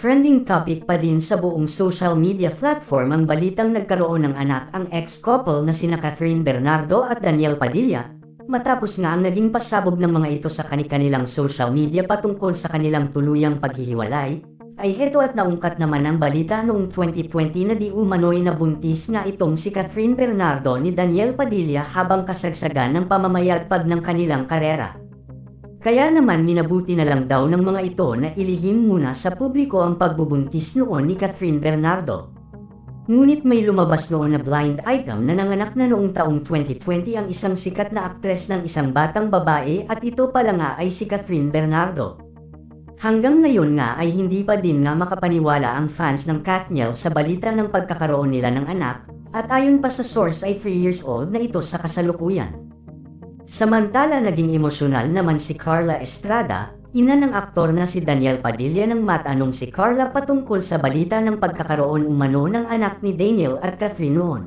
Trending topic pa din sa buong social media platform ang balitang nagkaroon ng anak ang ex-couple na sina Catherine Bernardo at Daniel Padilla, matapos nga ang naging pasabog ng mga ito sa kanilang social media patungkol sa kanilang tuluyang paghihiwalay, ay heto at naungkat naman ang balita noong 2020 na di umano'y nabuntis nga itong si Catherine Bernardo ni Daniel Padilla habang kasagsagan ng pamamayagpag ng kanilang karera. Kaya naman minabuti na lang daw ng mga ito na ilihim muna sa publiko ang pagbubuntis noon ni Catherine Bernardo. Ngunit may lumabas noon na blind item na nanganak na noong taong 2020 ang isang sikat na aktres ng isang batang babae at ito pala nga ay si Catherine Bernardo. Hanggang ngayon nga ay hindi pa din nga makapaniwala ang fans ng Katniel sa balita ng pagkakaroon nila ng anak at ayon pa sa source ay 3 years old na ito sa kasalukuyan. Samantala naging emosyonal naman si Carla Estrada, ina ng aktor na si Daniel Padilla nang matanong si Carla patungkol sa balita ng pagkakaroon umano ng anak ni Daniel at Catherine noon.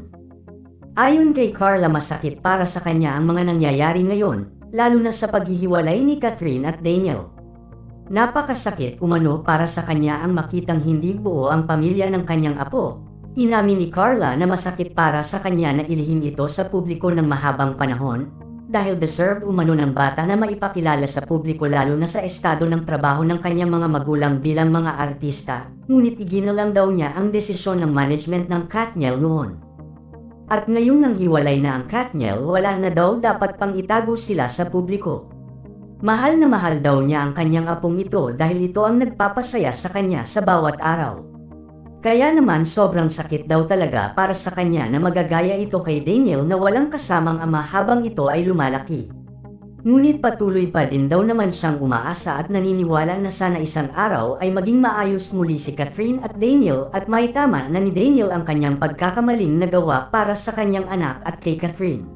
Ayon kay Carla masakit para sa kanya ang mga nangyayari ngayon, lalo na sa paghihiwalay ni Catherine at Daniel. Napakasakit umano para sa kanya ang makitang hindi buo ang pamilya ng kanyang apo. Inamin ni Carla na masakit para sa kanya na ilihim ito sa publiko ng mahabang panahon, dahil deserve umano ng bata na maipakilala sa publiko lalo na sa estado ng trabaho ng kanyang mga magulang bilang mga artista, ngunit iginalang daw niya ang desisyon ng management ng Katniel noon. At ngayong nang hiwalay na ang Katniel, wala na daw dapat pang itago sila sa publiko. Mahal na mahal daw niya ang kanyang apong ito dahil ito ang nagpapasaya sa kanya sa bawat araw. Kaya naman sobrang sakit daw talaga para sa kanya na magagaya ito kay Daniel na walang kasamang ama habang ito ay lumalaki. Ngunit patuloy pa din daw naman siyang umaasa at naniniwala na sana isang araw ay maging maayos muli si Catherine at Daniel at maitama na ni Daniel ang kanyang pagkakamaling nagawa para sa kanyang anak at kay Catherine.